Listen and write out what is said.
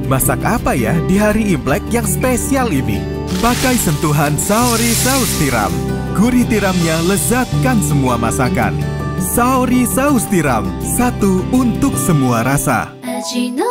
Masak apa ya di hari Imlek yang spesial ini? Pakai sentuhan Saori Saus Tiram. Gurih tiramnya lezatkan semua masakan. Saori Saus Tiram, satu untuk semua rasa.